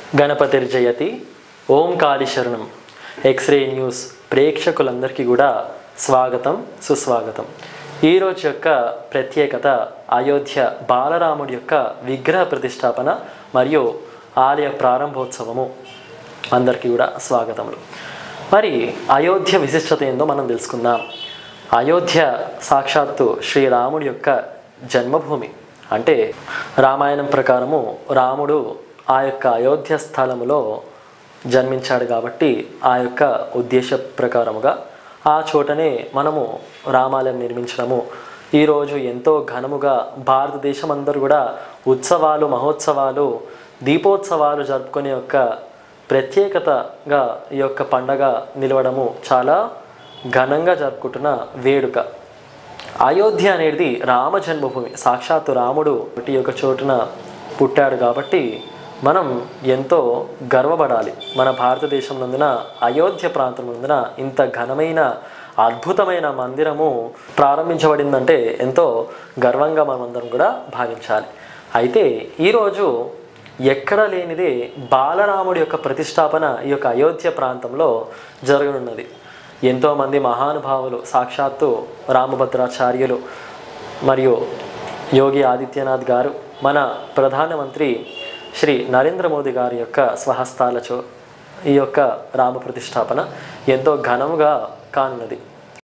గణపతిర్జయతి ఓంకారి శరణం. X ray news ప్రేక్షకులందరికీ కూడా స్వాగతం, సుస్వాగతం. ఈరోజు యొక్క ప్రత్యేకత అయోధ్య బాలరాముడి యొక్క విగ్రహ ప్రతిష్టాపన మరియు ఆలయ ప్రారంభోత్సవము. అందరికీ కూడా స్వాగతములు. మరి అయోధ్య విశిష్టత ఏందో మనం తెలుసుకుందాం. అయోధ్య సాక్షాత్తు శ్రీరాముడి యొక్క జన్మభూమి. అంటే రామాయణం ప్రకారము రాముడు ఆ యొక్క అయోధ్య స్థలములో జన్మించాడు కాబట్టి ఆ యొక్క ఉద్దేశ ప్రకారముగా ఆ చోటనే మనము రామాలయం నిర్మించడము ఈరోజు ఎంతో ఘనముగా భారతదేశం అందరూ కూడా ఉత్సవాలు, మహోత్సవాలు, దీపోత్సవాలు జరుపుకునే యొక్క ప్రత్యేకతగా ఈ యొక్క పండగ నిలవడము చాలా ఘనంగా జరుపుకుంటున్న వేడుక. అయోధ్య అనేది రామ జన్మభూమి. సాక్షాత్తు రాముడు ఈ యొక్క చోటున పుట్టాడు కాబట్టి మనం ఎంతో గర్వపడాలి. మన భారతదేశం నందున అయోధ్య ప్రాంతం నందున ఇంత ఘనమైన అద్భుతమైన మందిరము ప్రారంభించబడిందంటే ఎంతో గర్వంగా మనమందరం కూడా భావించాలి. అయితే ఈరోజు ఎక్కడ లేనిదే బాలరాముడి యొక్క ప్రతిష్టాపన ఈ యొక్క అయోధ్య ప్రాంతంలో జరగనున్నది. ఎంతోమంది మహానుభావులు, సాక్షాత్తు రామభద్రాచార్యులు మరియు యోగి ఆదిత్యనాథ్ గారు, మన ప్రధానమంత్రి శ్రీ నరేంద్ర మోదీ గారి యొక్క స్వహస్తాలతో ఈ యొక్క రామ ప్రతిష్టాపన ఎంతో ఘనముగా కానున్నది.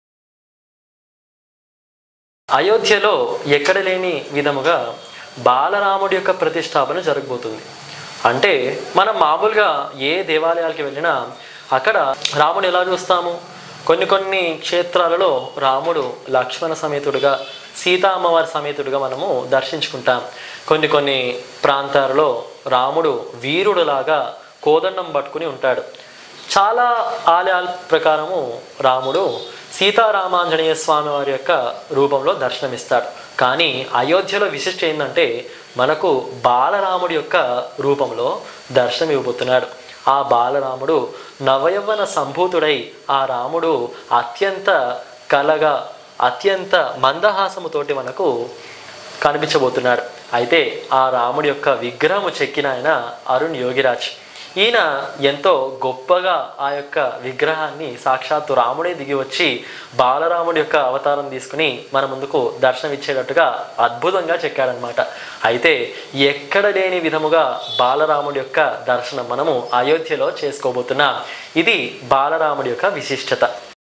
అయోధ్యలో ఎక్కడ లేని విధముగా బాలరాముడి యొక్క ప్రతిష్టాపన జరగబోతుంది. అంటే మనం మామూలుగా ఏ దేవాలయాలకి వెళ్ళినా అక్కడ రాముడు ఎలా చూస్తాము? కొన్ని క్షేత్రాలలో రాముడు లక్ష్మణ సమేతుడుగా, సీతా అమ్మవారి సమేతుడుగా మనము దర్శించుకుంటాం. కొన్ని ప్రాంతాలలో రాముడు వీరుడులాగా కోదండం పట్టుకుని ఉంటాడు. చాలా ఆలయాల ప్రకారము రాముడు సీతారామాంజనేయ స్వామి వారి యొక్క రూపంలో దర్శనమిస్తాడు. కానీ అయోధ్యలో విశిష్ట ఏంటంటే మనకు బాలరాముడి యొక్క రూపంలో దర్శనం ఇవ్వబోతున్నాడు. ఆ బాలరాముడు నవయవ్వన సంభూతుడై ఆ రాముడు అత్యంత కలగా, అత్యంత మందహాసముతోటి మనకు కనిపించబోతున్నాడు. అయితే ఆ రాముడి యొక్క విగ్రహము చెక్కిన ఆయన అరుణ్ యోగిరాజ్. ఈయన ఎంతో గొప్పగా ఆ యొక్క విగ్రహాన్ని సాక్షాత్తు రాముడే దిగి వచ్చి బాలరాముడి యొక్క అవతారం తీసుకుని మన ముందుకు దర్శనం ఇచ్చేటట్టుగా అద్భుతంగా చెక్కాడనమాట. అయితే ఎక్కడ లేని విధముగా బాలరాముడి యొక్క దర్శనం మనము అయోధ్యలో చేసుకోబోతున్నాం. ఇది బాలరాముడి యొక్క విశిష్టత.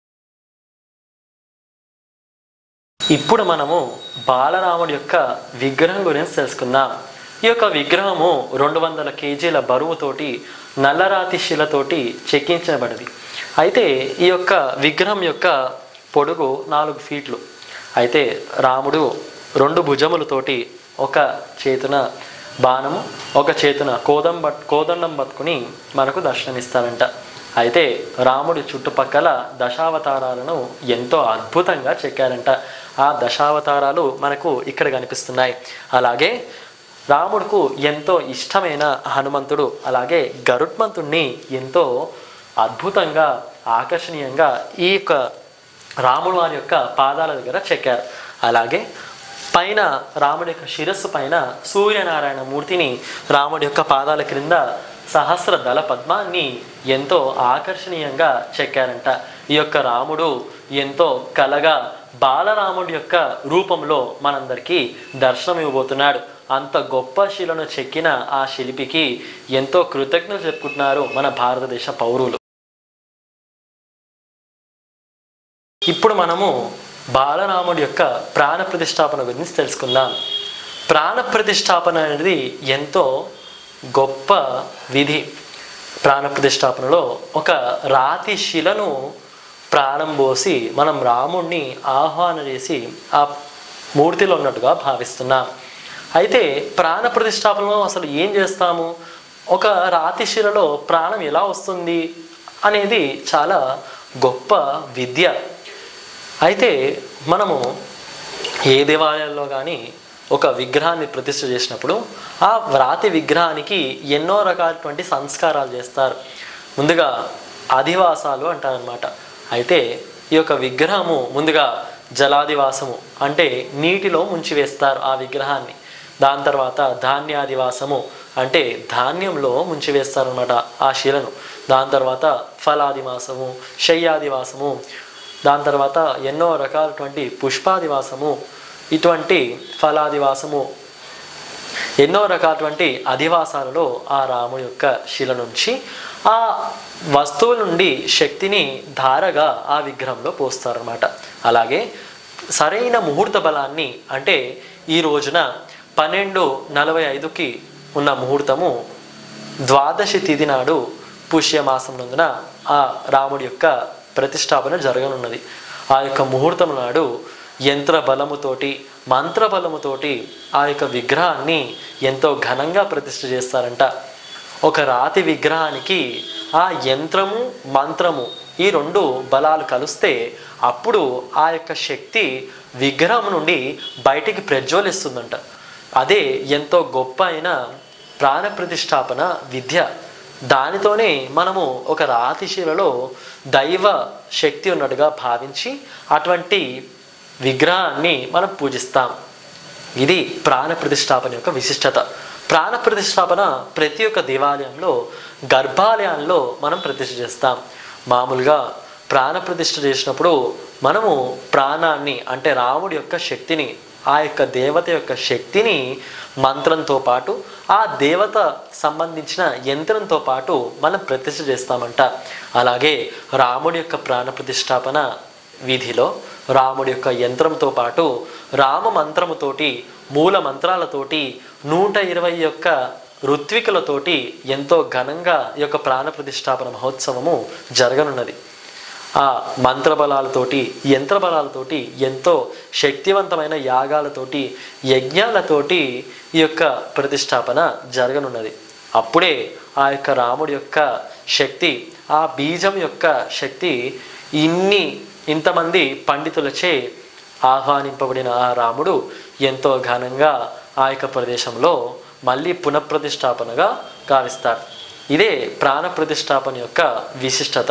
ఇప్పుడు మనము బాలరాముడి యొక్క విగ్రహం గురించి తెలుసుకుందాం. ఈ యొక్క విగ్రహము 200 కేజీల బరువుతోటి నల్లరాతి శిలతోటి చెక్కించబడింది. అయితే ఈ యొక్క విగ్రహం యొక్క పొడుగు 4 ఫీట్లు. అయితే రాముడు 2 భుజములతోటి ఒక చేతున బాణము, ఒక చేతున కోదండం పట్టుకుని మనకు దర్శనమిస్తారంట. అయితే రాముడి చుట్టుపక్కల దశావతారాలను ఎంతో అద్భుతంగా చెక్కారంట. ఆ దశావతారాలు మనకు ఇక్కడ కనిపిస్తున్నాయి. అలాగే రాముడుకు ఎంతో ఇష్టమైన హనుమంతుడు, అలాగే గరుత్మంతుణ్ణి ఎంతో అద్భుతంగా, ఆకర్షణీయంగా ఈ యొక్క రాముడు వారి యొక్క పాదాల దగ్గర చెక్కారు. అలాగే పైన రాముడి యొక్క శిరస్సు పైన సూర్యనారాయణ మూర్తిని, రాముడి యొక్క పాదాల క్రింద సహస్ర దళ పద్మాన్ని ఎంతో ఆకర్షణీయంగా చెక్కారంట. ఈ యొక్క రాముడు ఎంతో కలగా బాలరాముడి యొక్క రూపంలో మనందరికీ దర్శనం ఇవ్వబోతున్నాడు. అంత గొప్ప శిలను చెక్కిన ఆ శిల్పికి ఎంతో కృతజ్ఞతలు చెప్పుకుంటున్నారు మన భారతదేశ పౌరులు. ఇప్పుడు మనము బాలరాముడి యొక్క ప్రాణ ప్రతిష్టాపన గురించి తెలుసుకుందాం. ప్రాణ ప్రతిష్టాపన అనేది ఎంతో గొప్ప విధి. ప్రాణ ప్రతిష్టాపనలో ఒక రాతి శిలను ప్రాణం పోసి మనం రాముణ్ణి ఆహ్వానం చేసి ఆ మూర్తిలో ఉన్నట్టుగా భావిస్తున్నాం. అయితే ప్రాణ ప్రతిష్టాపనలో అసలు ఏం చేస్తాము? ఒక రాతి శిలలో ప్రాణం ఎలా వస్తుంది అనేది చాలా గొప్ప విద్య. అయితే మనము ఏ దేవాలయాల్లో కానీ ఒక విగ్రహాన్ని ప్రతిష్ఠ చేసినప్పుడు ఆ రాతి విగ్రహానికి ఎన్నో రకాలటువంటి సంస్కారాలు చేస్తారు. ముందుగా అధివాసాలు అంటారనమాట. అయితే ఈ యొక్క విగ్రహము ముందుగా జలాదివాసము అంటే నీటిలో ముంచివేస్తారు ఆ విగ్రహాన్ని. దాని తర్వాత ధాన్యాదివాసము అంటే ధాన్యంలో ముంచివేస్తారనమాట ఆ శిలను. దాని తర్వాత ఫలాదివాసము, శయ్యాదివాసము, దాని తర్వాత ఎన్నో రకాలటువంటి పుష్పాదివాసము, ఇటువంటి ఫలాదివాసము, ఎన్నో రకాలటువంటి అధివాసాలలో ఆ రాముడి యొక్క శిల నుంచి ఆ వస్తువు నుండి శక్తిని ధారగా ఆ విగ్రహంలో పోస్తారన్నమాట. అలాగే సరైన ముహూర్త బలాన్ని, అంటే ఈ రోజున 12:45కి ఉన్న ముహూర్తము ద్వాదశి తిథి నాడు పుష్యమాసం నందున ఆ రాముడి యొక్క ప్రతిష్టాపన జరగనున్నది. ఆ యొక్క ముహూర్తం నాడు యంత్ర బలముతోటి, మంత్ర బలముతోటి ఆ యొక్క విగ్రహాన్ని ఎంతో ఘనంగా ప్రతిష్ఠ చేస్తారంట. ఒక రాతి విగ్రహానికి ఆ యంత్రము మంత్రము ఈ రెండు బలాలు కలిస్తే అప్పుడు ఆ యొక్క శక్తి విగ్రహం నుండి బయటికి ప్రజ్వలిస్తుందంట. అదే ఎంతో గొప్ప అయిన ప్రాణ ప్రతిష్టాపన విద్య. దానితోనే మనము ఒక రాతి శిలలో దైవ శక్తి ఉన్నట్టుగా భావించి అటువంటి విగ్రహాన్ని మనం పూజిస్తాం. ఇది ప్రాణ ప్రతిష్టాపన యొక్క విశిష్టత. ప్రాణ ప్రతిష్టాపన ప్రతి ఒక్క దేవాలయంలో, గర్భాలయాల్లో మనం ప్రతిష్ఠ చేస్తాం. మామూలుగా ప్రాణ ప్రతిష్ఠ చేసినప్పుడు మనము ప్రాణాన్ని, అంటే రాముడి యొక్క శక్తిని, ఆ యొక్క దేవత యొక్క శక్తిని మంత్రంతో పాటు ఆ దేవత సంబంధించిన యంత్రంతో పాటు మనం ప్రతిష్ఠ చేస్తామంట. అలాగే రాముడి యొక్క ప్రాణ ప్రతిష్టాపన విధిలో రాముడి యొక్క యంత్రంతో పాటు రామ మంత్రముతోటి, మూల మంత్రాలతోటి, 121 ఋత్వికులతోటి ఎంతో ఘనంగా ఈ యొక్క ప్రాణ ప్రతిష్టాపన మహోత్సవము జరగనున్నది. ఆ మంత్రబలాలతోటి, యంత్రబలాలతోటి, ఎంతో శక్తివంతమైన యాగాలతోటి, యజ్ఞాలతోటి ఈ యొక్క ప్రతిష్టాపన జరగనున్నది. అప్పుడే ఆ యొక్క రాముడి యొక్క శక్తి, ఆ బీజం యొక్క శక్తి ఇంతమంది పండితులచే ఆహ్వానింపబడిన ఆ రాముడు ఎంతో ఘనంగా ఆ యొక్క ప్రదేశంలో మళ్ళీ పునఃప్రతిష్టాపనగా గావిస్తారు. ఇదే ప్రాణ ప్రతిష్టాపన యొక్క విశిష్టత.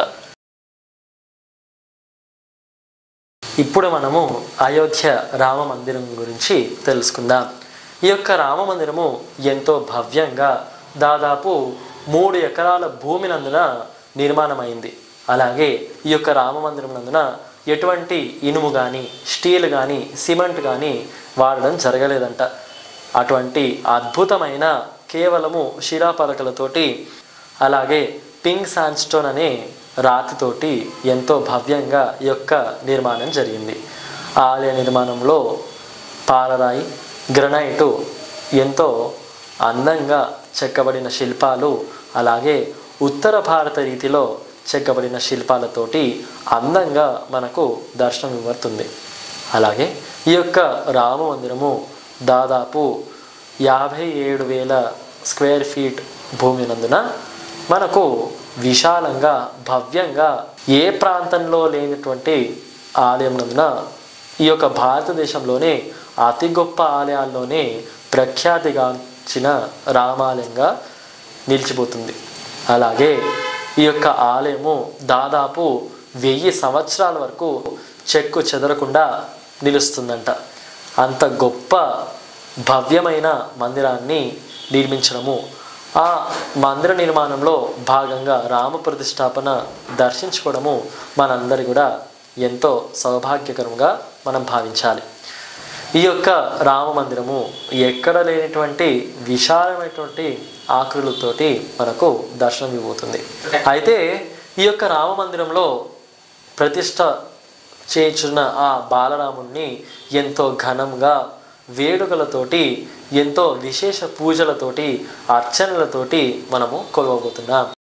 ఇప్పుడు మనము అయోధ్య రామ మందిరం గురించి తెలుసుకుందాం. ఈ యొక్క రామ మందిరము ఎంతో భవ్యంగా దాదాపు 3 ఎకరాల భూమి నందున నిర్మాణమైంది. అలాగే ఈ యొక్క రామ మందిరం నందున ఎటువంటి ఇనుము కానీ, స్టీల్ కానీ, సిమెంట్ కానీ వాడడం జరగలేదంట. అటువంటి అద్భుతమైన కేవలము శిలాపలకలతోటి, అలాగే పింక్ శాండ్స్టోన్ అనే రాతితోటి ఎంతో భవ్యంగా ఈ యొక్క నిర్మాణం జరిగింది. ఆలయ నిర్మాణంలో పాలరాయి, గ్రనైటు ఎంతో అందంగా చెక్కబడిన శిల్పాలు, అలాగే ఉత్తర భారత రీతిలో చెక్కబడిన శిల్పాలతోటి అందంగా మనకు దర్శనం ఇవ్వబడుతుంది. అలాగే ఈ యొక్క రామ మందిరము దాదాపు 57,000 స్క్వేర్ ఫీట్ భూమి నందున మనకు విశాలంగా, భవ్యంగా, ఏ ప్రాంతంలో లేనటువంటి ఆలయం నందున ఈ యొక్క భారతదేశంలోనే అతి గొప్ప ఆలయాల్లోనే ప్రఖ్యాతిగాంచిన రామాలయంగా నిలిచిపోతుంది. అలాగే ఈ యొక్క ఆలయము దాదాపు 1000 సంవత్సరాల వరకు చెక్కు చెదరకుండా నిలుస్తుందంట. అంత గొప్ప భవ్యమైన మందిరాన్ని నిర్మించడము, ఆ మందిర నిర్మాణంలో భాగంగా రామ ప్రతిష్టాపన దర్శించుకోవడము మనందరి కూడా ఎంతో సౌభాగ్యకరంగా మనం భావించాలి. ఈ యొక్క రామ మందిరము ఎక్కడ లేనటువంటి విశాలమైనటువంటి ఆకృతులతోటి మనకు దర్శనం ఇవ్వబోతుంది. అయితే ఈ యొక్క రామ మందిరంలో ప్రతిష్ట చేయించిన ఆ బాలరాముణ్ణి ఎంతో ఘనంగా, వేడుకలతోటి, ఎంతో విశేష పూజలతోటి, అర్చనలతోటి మనము కొలవబోతున్నాం.